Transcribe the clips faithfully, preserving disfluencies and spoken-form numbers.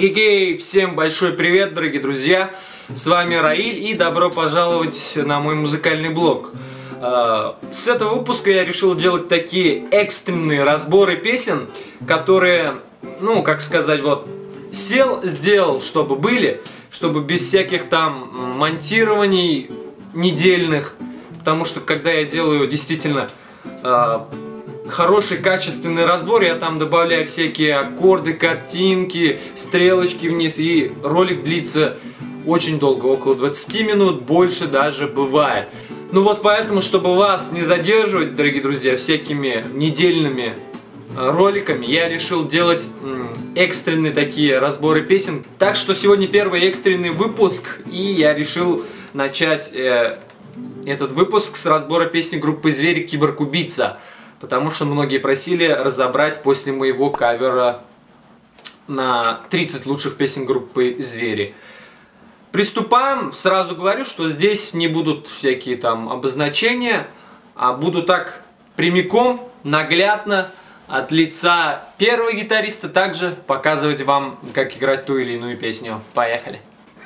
Гей-гей-гей! Всем большой привет, дорогие друзья! С вами Раиль и добро пожаловать на мой музыкальный блог. С этого выпуска я решил делать такие экстренные разборы песен, которые, ну, как сказать, вот, сел, сделал, чтобы были, чтобы без всяких там монтирований недельных, потому что когда я делаю действительно хороший, качественный разбор, я там добавляю всякие аккорды, картинки, стрелочки вниз, и ролик длится очень долго, около двадцати минут, больше даже бывает. Ну вот поэтому, чтобы вас не задерживать, дорогие друзья, всякими недельными роликами, я решил делать экстренные такие разборы песен. Так что сегодня первый экстренный выпуск, и я решил начать э, этот выпуск с разбора песни группы Звери «Киборг-убийца». Потому что многие просили разобрать после моего кавера на тридцать лучших песен группы Звери. Приступаем. Сразу говорю, что здесь не будут всякие там обозначения, а буду так прямиком, наглядно, от лица первого гитариста также показывать вам, как играть ту или иную песню. Поехали!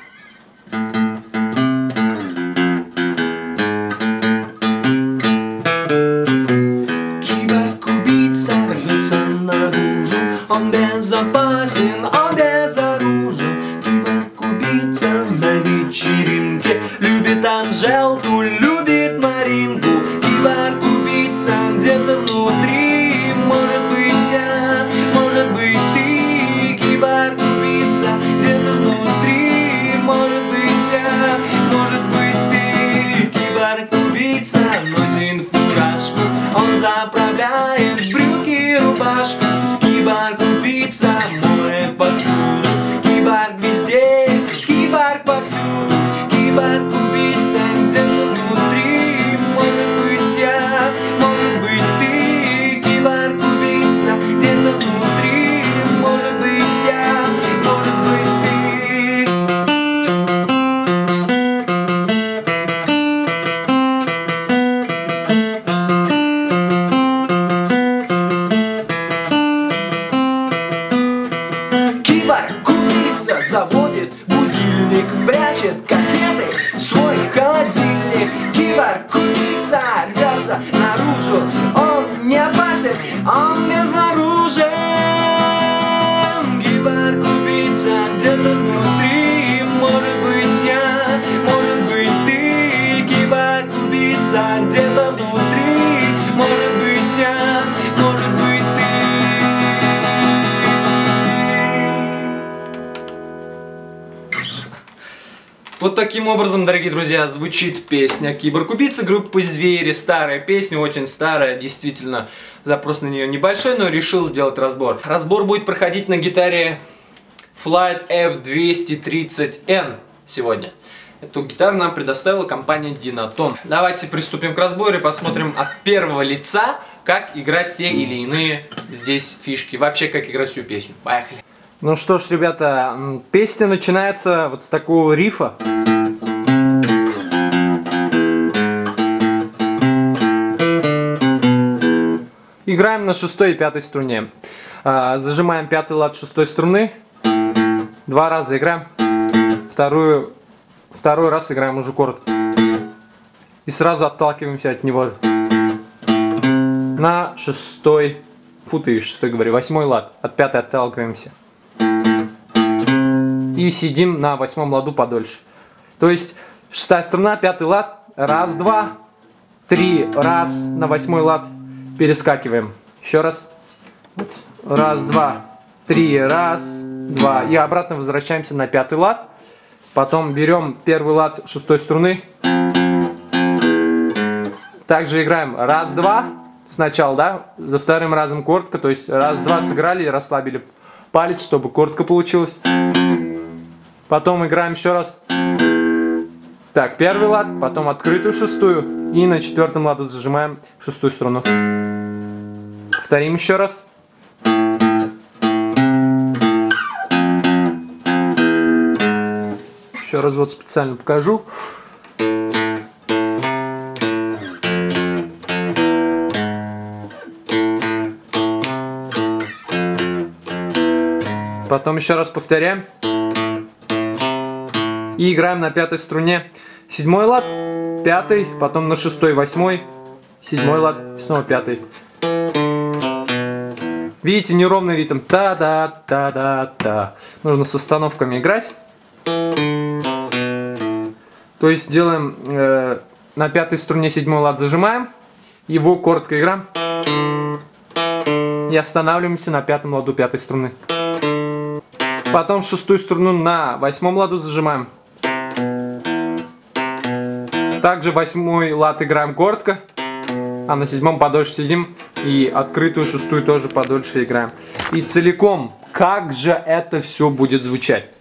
Он безопасен, он безоружен. Киборг-убийца на вечеринке любит Анжелку, любит Маринку. Киборг-убийца где-то внутри, может быть я, может быть ты. Киборг-убийца где-то внутри, может быть я, может быть ты. Киборг-убийца носит фуражку, он заправляет брюки и рубашку. Киборг-убийца моет посуду, киборг везде, киборг повсюду. Киборг-убийца где-то внутри, может быть я, может быть ты. Киборг-убийца где-то внутри, может быть я, может быть ты. Киборг-убийца заводит будильник, прячет конфеты в свой холодильник. Киборг-убийца рвется наружу, он не опасен, он безоружен. Киборг-убийца где-то внутри, может быть я, может быть ты. Киборг-убийца где-то внутри, может быть я, может быть ты. Вот таким образом, дорогие друзья, звучит песня «Киборг-убийца» группы Звери. Старая песня, очень старая, действительно, запрос на нее небольшой, но решил сделать разбор. Разбор будет проходить на гитаре Flight эф двести тридцать эн сегодня. Эту гитару нам предоставила компания Dinaton. Давайте приступим к разбору и посмотрим от первого лица, как играть те или иные здесь фишки. Вообще, как играть всю песню. Поехали! Ну что ж, ребята, песня начинается вот с такого рифа. Играем на шестой и пятой струне. Зажимаем пятый лад шестой струны. Два раза играем. Вторую, второй раз играем уже коротко. И сразу отталкиваемся от него же. На шестой, фу ты, шестой говорю, восьмой лад. От пятой отталкиваемся. И сидим на восьмом ладу подольше. То есть шестая струна, пятый лад, раз, два, три, раз, на восьмой лад перескакиваем. Еще раз. Вот. Раз, два, три, раз, два. И обратно возвращаемся на пятый лад. Потом берем первый лад шестой струны. Также играем раз, два. Сначала, да, за вторым разом коротко. То есть раз, два сыграли и расслабили палец, чтобы коротко получилось. Потом играем еще раз. Так, первый лад, потом открытую шестую. И на четвертом ладу зажимаем шестую струну. Повторим еще раз. Еще раз вот специально покажу. Потом еще раз повторяем. И играем на пятой струне. Седьмой лад, пятый, потом на шестой, восьмой, седьмой лад, снова пятый. Видите, неровный ритм. Та-да-та-да-та. Нужно с остановками играть. То есть делаем э, на пятой струне седьмой лад, зажимаем. Его коротко играем. И останавливаемся на пятом ладу пятой струны. Потом шестую струну на восьмом ладу зажимаем. Также восьмой лад играем коротко, а на седьмом подольше сидим. И открытую шестую тоже подольше играем. И целиком, как же это все будет звучать.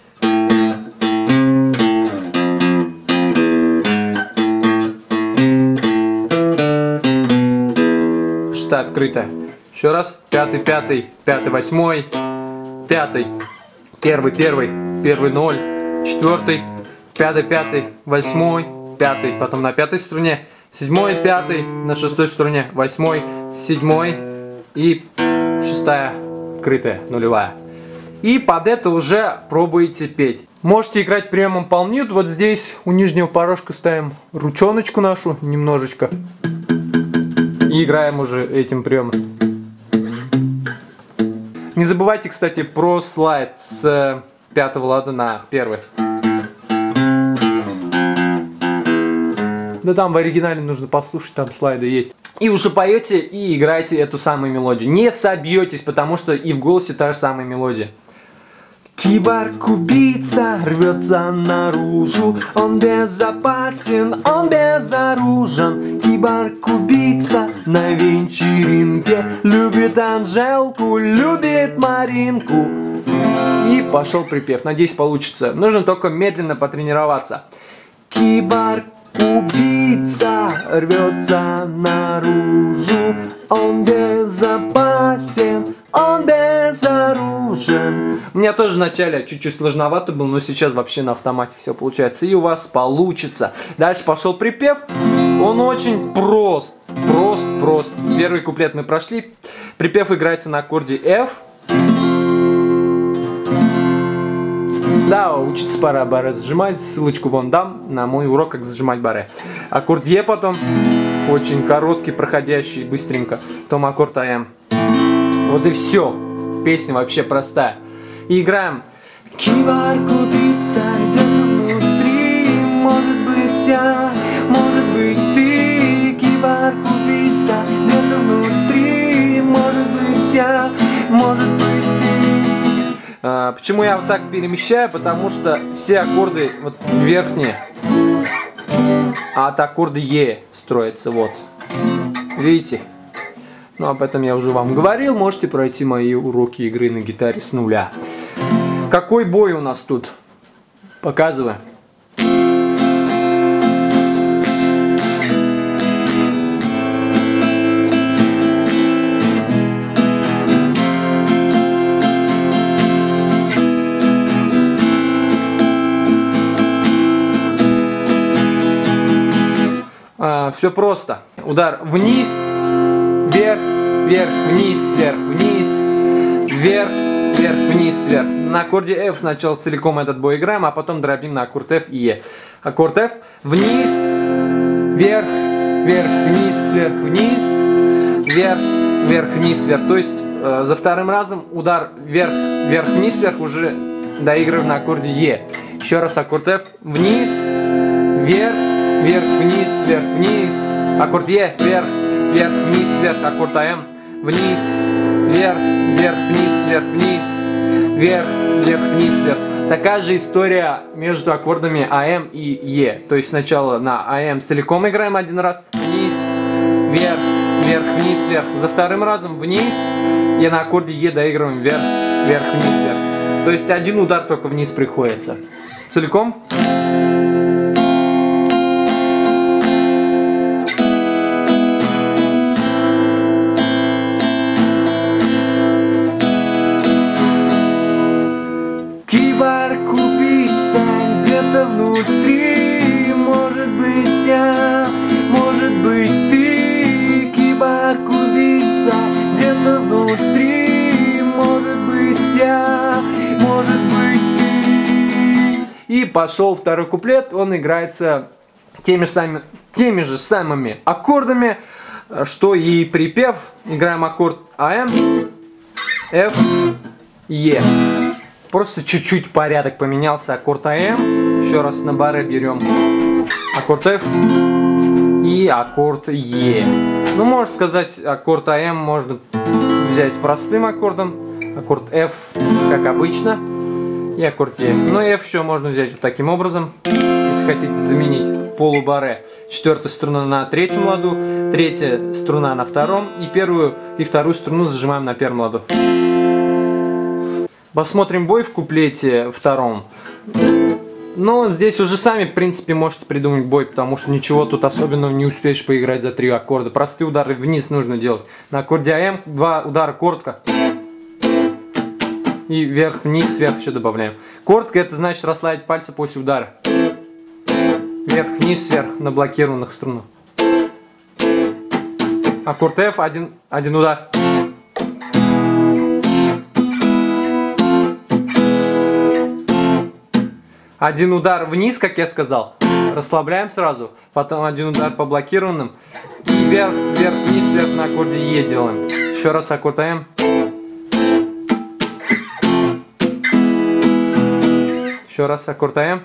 Шестая открытая. Еще раз. Пятый, пятый, пятый, восьмой, пятый, первый, первый, первый, ноль, четвертый, пятый, пятый, восьмой, пятый, потом на пятой струне, седьмой, пятый, на шестой струне, восьмой, седьмой и шестая открытая, нулевая. И под это уже пробуете петь. Можете играть приемом полнют. Вот здесь у нижнего порожка ставим ручоночку нашу немножечко. И играем уже этим приемом. Не забывайте, кстати, про слайд с пятого лада на первый. Да там в оригинале нужно послушать, там слайды есть. И уже поете и играете эту самую мелодию. Не собьетесь, потому что и в голосе та же самая мелодия. Киборг-убийца рвется наружу, он безопасен, он безоружен. Киборг-убийца на вечеринке любит Анжелку, любит Маринку. И пошел припев. Надеюсь, получится. Нужно только медленно потренироваться. Киборг-убийца рвется наружу, он безопасен, он безоружен. У меня тоже вначале чуть-чуть сложновато было, но сейчас вообще на автомате все получается. И у вас получится. Дальше пошел припев. Он очень прост. Прост, прост. Первый куплет мы прошли. Припев играется на аккорде F. Да, учиться пора баре зажимать. Ссылочку вон дам на мой урок, как зажимать баре. Аккорд Е потом. Очень короткий, проходящий, быстренько. Потом аккорд АМ. Вот и все. Песня вообще простая. И играем. Киборг-убийца где-то внутри, может быть я, может быть ты. Киборг-убийца где-то внутри, может быть я, может быть ты. А, почему я вот так перемещаю? Потому что все аккорды вот верхние, а от аккорда Е строятся вот. Видите? Ну, об этом я уже вам говорил. Можете пройти мои уроки игры на гитаре с нуля. Какой бой у нас тут? Показываю. А, все просто. Удар вниз, вверх, вверх, вниз, вверх, вниз, вверх, вверх, вниз, вверх. На аккорде F сначала целиком этот бой играем, а потом дробим на аккорд F и E. Аккорд F, вниз, вверх, вверх, вниз, вверх, вниз, вверх, вверх, вниз, вверх. То есть э, за вторым разом удар вверх, вверх, вниз, вверх уже доигрываем на аккорде E. Еще раз аккорд F, вниз, вверх, вверх, вниз, вверх, вниз. Аккорд Е, вверх, вверх, вниз, вверх. Аккорд АМ, вниз, вверх, вверх, вниз, вверх, вниз, вверх, вверх, вниз, вверх. Такая же история между аккордами АМ и Е. То есть сначала на АМ целиком играем один раз, вниз, вверх, вверх, вниз, вверх. За вторым разом вниз, и на аккорде Е доигрываем вверх, вверх, вниз, вверх. То есть один удар только вниз приходится. Целиком. Киборг-убийца где-то внутри, может быть я, может быть ты. Киборг-убийца где-то внутри, может быть я, пошел второй куплет, он играется теми же, самыми, теми же самыми аккордами, что и припев. Играем аккорд АМ, F, Е. Просто чуть-чуть порядок поменялся. Аккорд АМ, еще раз на баре берем аккорд F и аккорд Е. Ну, можно сказать, аккорд АМ можно взять простым аккордом, аккорд F, как обычно, и аккорд Е. Но F еще можно взять вот таким образом, если хотите заменить полубаре. Четвертая струна на третьем ладу, третья струна на втором, и первую и вторую струну зажимаем на первом ладу. Посмотрим бой в куплете втором. Но здесь уже сами, в принципе, можете придумать бой, потому что ничего тут особенного не успеешь поиграть за три аккорда. Простые удары вниз нужно делать. На аккорде АМ два удара коротко. И вверх-вниз, вверх еще добавляем. Коротко — это значит расслабить пальцы после удара. Вверх-вниз, вверх на блокированных струнах. Аккорд F, один, один удар. Один удар вниз, как я сказал, расслабляем сразу, потом один удар по блокированным, и вверх, вверх, вниз, вверх на аккорде Е делаем. Еще раз аккорд АМ. Еще раз аккорд АМ.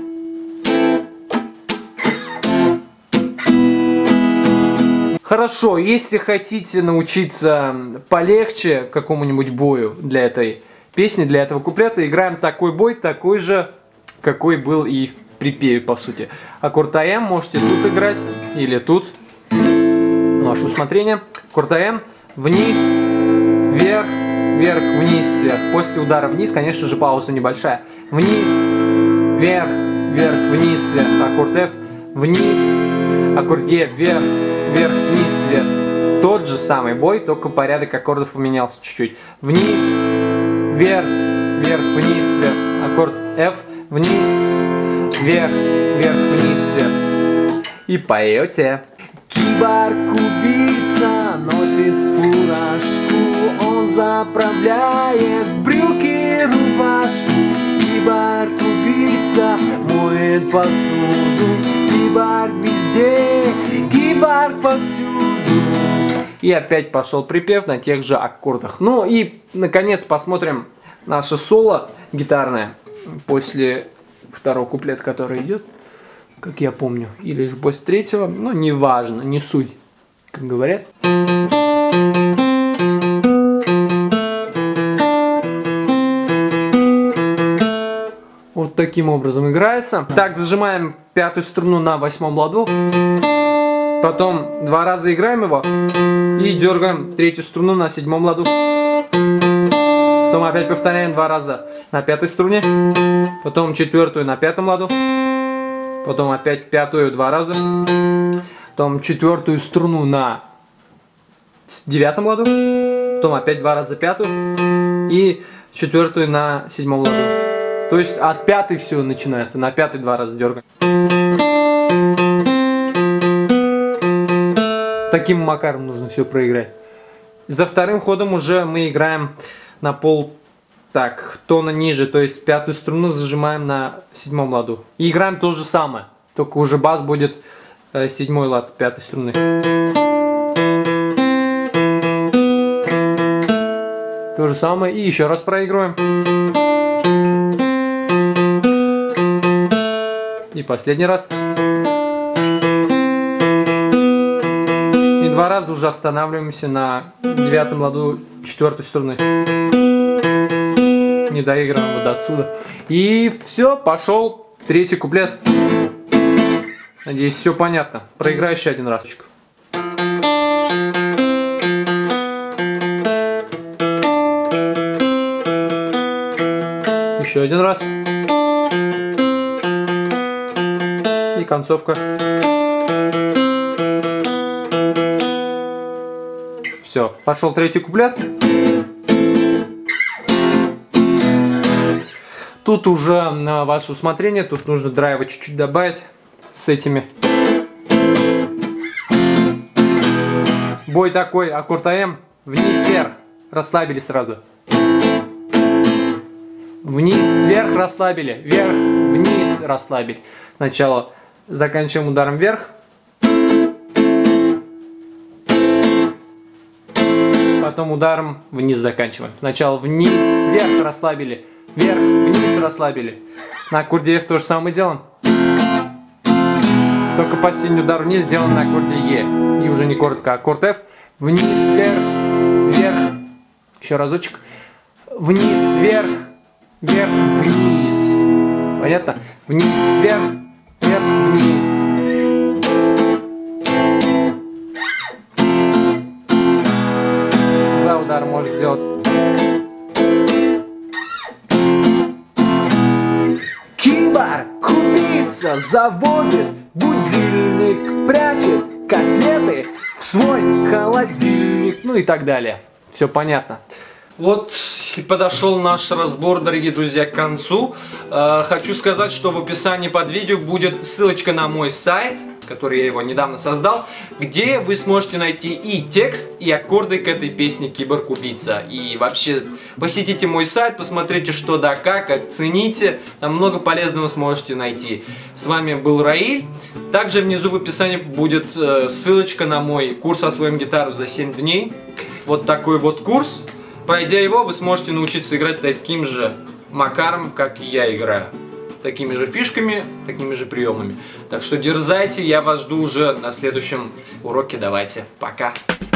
Хорошо, если хотите научиться полегче какому-нибудь бою для этой песни, для этого куплета, играем такой бой, такой же, какой был и в припеве, по сути. Аккорд АМ можете тут играть или тут. Ваше усмотрение. Аккорд АМ. Вниз, вверх, вверх, вниз, вверх. После удара вниз, конечно же, пауза небольшая. Вниз, вверх, вверх, вниз, вверх. Аккорд F. Вниз. Аккорд Е. Вверх, вверх, вниз, вверх. Тот же самый бой, только порядок аккордов поменялся чуть-чуть. Вниз, вверх, вверх, вниз, вверх. Аккорд F. Вниз, вверх, вверх, вниз, вверх. И поете. Киборг-убийца носит фуражку, он заправляет брюки, рубашку. Киборг-убийца моет посуду, киборг везде, киборг повсюду. И опять пошел припев на тех же аккордах. Ну и, наконец, посмотрим наше соло гитарное. После второго куплета, который идет, как я помню, или же после третьего, ну, неважно, не суть, как говорят. Вот таким образом играется. Так, зажимаем пятую струну на восьмом ладу, потом два раза играем его и дергаем третью струну на седьмом ладу. Потом опять повторяем два раза на пятой струне, потом четвертую на пятом ладу, потом опять пятую два раза, потом четвертую струну на девятом ладу, потом опять два раза пятую и четвертую на седьмом ладу. То есть от пятой все начинается, на пятой два раза дергаем. Таким макаром нужно все проиграть. За вторым ходом уже мы играем на пол так, тона ниже, то есть пятую струну зажимаем на седьмом ладу. И играем то же самое, только уже бас будет э, седьмой лад пятой струны. То же самое и еще раз проигрываем. И последний раз. И два раза уже останавливаемся на девятом ладу четвертой струны. Не доиграем вот до отсюда. И все, пошел третий куплет. Надеюсь, все понятно. Проиграю еще один раз. Еще один раз. И концовка. Все, пошел третий куплет. Тут уже на ваше усмотрение, тут нужно драйва чуть-чуть добавить с этими. Бой такой, аккорд АМ, вниз, вверх, расслабили сразу. Вниз, вверх, расслабили, вверх, вниз, расслабили. Сначала заканчиваем ударом вверх. Потом ударом вниз заканчиваем. Сначала вниз, вверх расслабили. Вверх, вниз расслабили. На аккорде F то же самое делаем. Только последний удар вниз сделан на аккорде Е. И уже не коротко, а аккорд F. Вниз, вверх, вверх. Еще разочек. Вниз, вверх, вверх, вниз. Понятно? Вниз, вверх, вверх, вниз. Два удара можешь сделать. Киборг, убийца, заводит, будильник прячет, котлеты в свой холодильник, ну и так далее. Все понятно. Вот и подошел наш разбор, дорогие друзья, к концу. Э, хочу сказать, что в описании под видео будет ссылочка на мой сайт, который я его недавно создал, где вы сможете найти и текст, и аккорды к этой песне «Киборг Убийца». И вообще, посетите мой сайт, посмотрите что да как, оцените, там много полезного сможете найти. С вами был Раиль. Также внизу в описании будет э, ссылочка на мой курс «Освоим гитару за семь дней». Вот такой вот курс. Пройдя его, вы сможете научиться играть таким же макаром, как и я играю. Такими же фишками, такими же приемами. Так что дерзайте, я вас жду уже на следующем уроке. Давайте, пока!